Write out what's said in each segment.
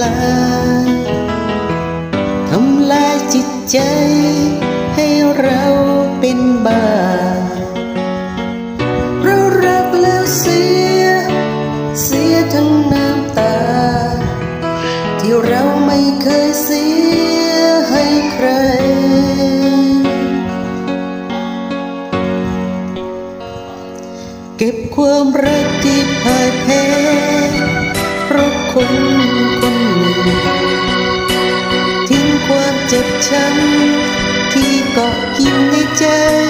ทำลายจิตใจให้เราเป็นบ้าเรารักแล้วเสียทั้งน้ำตาที่เราไม่เคยเสียให้ใครเก็บความรักที่พ่ายแพ้เพราะคนคนหนึ่งทิ้งความเจ็บช้ำที่เกาะกินในใจ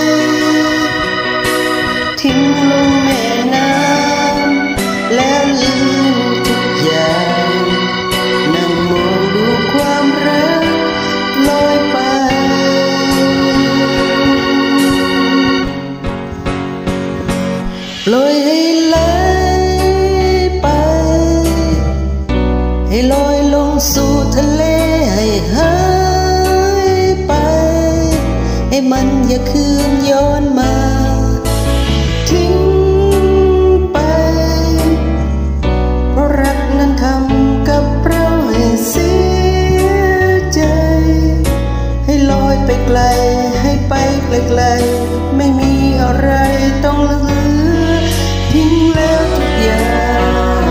ทิ้งลงแม่น้ำแล้วลืมทุกอย่างนั่งมองดูความรักลอยไปปล่อยให้ไหลไปให้ลอยลงสู่ทะเลให้หายไปให้มันอย่าคืนย้อนมาทิ้งไปเพราะรักนั้นทำกับเราให้เสียใจให้ลอยไปไกลให้ไปไกลๆไม่มีอะไรต้องเหลือทิ้งแล้วทุกอย่าง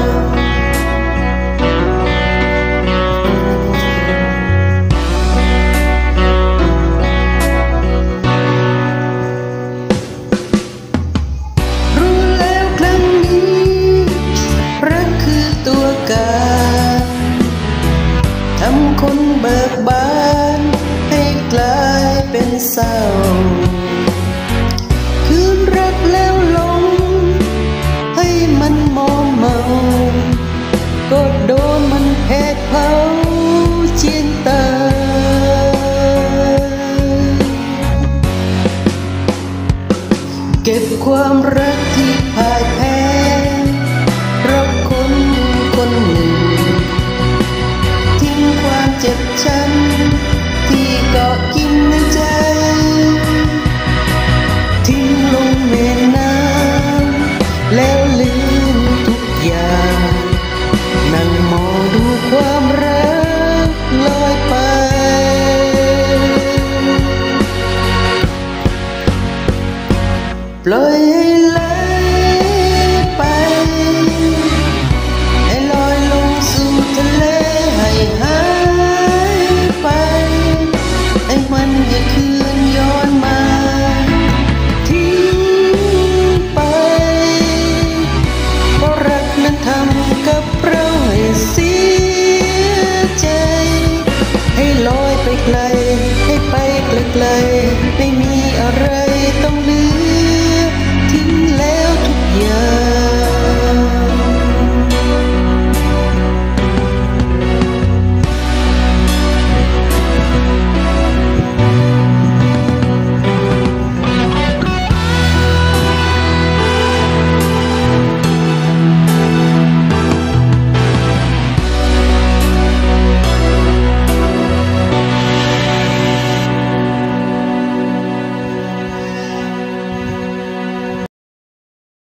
รู้แล้วครั้งนี้รักคือตัวการทำคนเบิกบานให้กลายเป็นเศร้าคืนรักแล้วหลงให้มันมอมเมาก็โดนมันแผดเผาเจียนตายเก็บความรักที่พ่ายแพ้เพราะคนคนหนึ่งทิ้งความเจ็บช้ำที่เกาะกินในใจทิ้งลงแม่น้ำแล้วลืมทุกอย่างนั่งมองดูความรักลอยไปปล่อยให้